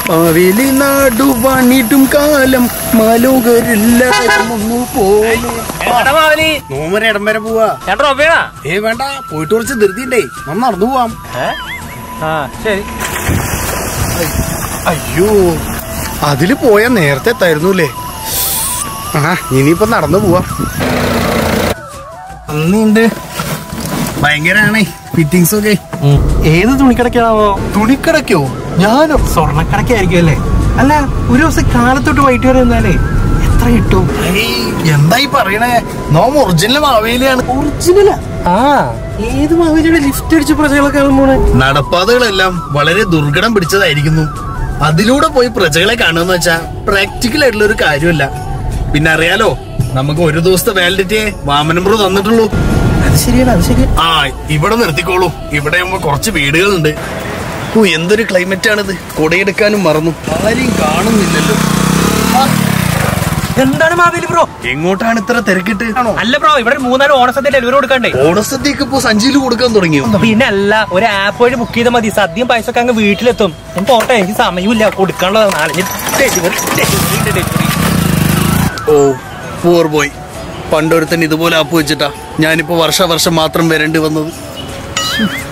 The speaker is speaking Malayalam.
മാവേലി നാടുവാണിടും കാലം മാലോകരെല്ലാരും ഒന്നു പോലെ നോമര ഇടം വരെ പോവാ. വേണ്ട, പോയിട്ട് കുറച്ച് ധൃതിണ്ടേ, നമ്മൾ നടന്നു പോവാം. ശരി. അയ്യോ, അതില് പോയാ നേരത്തെ തരുന്നൂല്ലേ. ഇനിയിപ്പൊ നടന്നു പോവാം. നന്ദിയുണ്ട്. ഭയങ്കരാണേ ഫിറ്റിങ്സ് ഒക്കെ. ഏത് തുണിക്കടക്കാണാവോ? തുണിക്കടക്കോ? ഞാനോ? സ്വർണ്ണക്കടക്കായിരിക്കും അല്ലേ? അല്ല, ഒരു ദിവസം കാലത്തോട്ട് വൈകിട്ട് വരെ എന്നാലേ എത്ര കിട്ടും? എന്തായി പറയണേ? നോം ഒറിജിനൽ മാവേലിയാണ്. ഒറിജിനലാ? ഏത് മാവേലിയുടെ ലിഫ്റ്റ് അടിച്ച പ്രജകളൊക്കെ കാണുമ്പോണേ? നടപ്പാതകളെല്ലാം വളരെ ദുർഘടം പിടിച്ചതായിരിക്കുന്നു. അതിലൂടെ പോയി പ്രജകളെ കാണുന്ന വെച്ചാ പ്രാക്ടിക്കൽ ആയിട്ടുള്ള ഒരു കാര്യമല്ല. പിന്നെ അറിയാലോ, നമുക്ക് ഒരു ദിവസത്തെ വാലിഡിറ്റിയെ വാമനമ്പ്രോ തന്നിട്ടുള്ളൂ. അത് ശരിയാണ്, അത് ശരി. ഇവിടെ നിർത്തിക്കോളൂ. ഇവിടെ കുറച്ച് വീടുകളുണ്ട്. എന്തൊരു ക്ലൈമറ്റ് ആണിത്. കൊടയെടുക്കാനും മറന്നു. ആരെയും കാണുന്നില്ലല്ലോ. എന്താണ് മാവേലി ബ്രോ? എങ്ങോട്ടാണ് ഇത്ര തിരക്കിട്ട്? അല്ല ബ്രോ, ഇവിടെ 3-4 ഓണസദ്യ ഡെലിവറി കൊടുക്കണ്ടേ? ഓണസദ്യക്ക് ഇപ്പൊ സഞ്ചിയിൽ കൊടുക്കാൻ തുടങ്ങിയോ? പിന്നെ അല്ല, ഒരു ആപ്പ് വഴി ബുക്ക് ചെയ്താൽ മതി. സദ്യയും പൈസ ഒക്കെ അങ്ങ് വീട്ടിലെത്തും. ഞാൻ പോട്ടെ, എനിക്ക് സമയമില്ല കൊടുക്കാനുള്ളതാണ്. ഓ പൂർ ബോയ്. പണ്ടൊരുത്തൻ ഇതുപോലെ ആപ്പ് വെച്ചിട്ടാ ഞാനിപ്പോ വർഷം മാത്രം വരേണ്ടി വന്നത്.